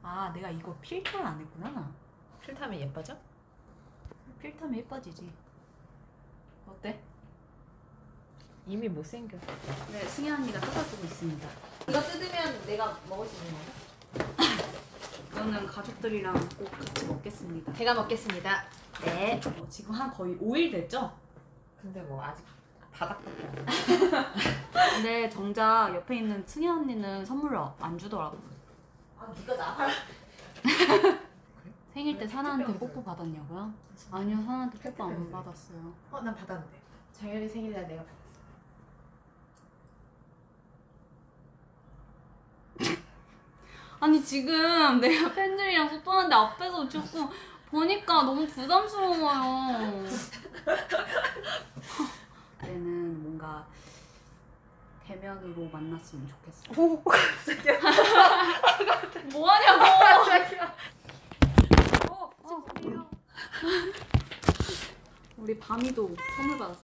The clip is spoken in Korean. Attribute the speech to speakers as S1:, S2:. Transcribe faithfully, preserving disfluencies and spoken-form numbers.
S1: 아, 내가 이거 필터를 안 했구나.
S2: 필터하면 예뻐져?
S1: 필터면 예뻐지지. 어때?
S2: 이미 못생겼어.
S1: 네, 승희 언니가 뜯어주고 있습니다.
S2: 이거 뜯으면 내가 먹을 수 있는 건가?
S1: 이거는 가족들이랑 꼭 같이 먹겠습니다.
S2: 제가 먹겠습니다. 네.
S1: 어, 지금 한 거의 오 일 됐죠?
S2: 근데 뭐 아직 바닥밖에 안 나.
S1: 근데 정작 옆에 있는 승희 언니는 선물을 안 주더라고.
S2: 아, 네가 나가라.
S1: 생일 때
S2: 왜
S1: 사나한테
S2: 택배
S1: 뽀뽀 받았냐고요? 아니요, 사나한테 뽀뽀 안 받았어요.
S2: 어, 난 받았는데. 정열이 생일날 내가 받았어.
S1: 아니 지금 내가 팬들이랑 소통하는데 앞에서 자꾸 보니까 너무 부담스러워요. 그때는 뭔가 대면으로 만났으면 좋겠어.
S2: 오, 깜짝이야.
S1: 뭐하냐고!
S2: 깜짝이야.
S1: 어, 어. 우리 밤이도 선물 받았어.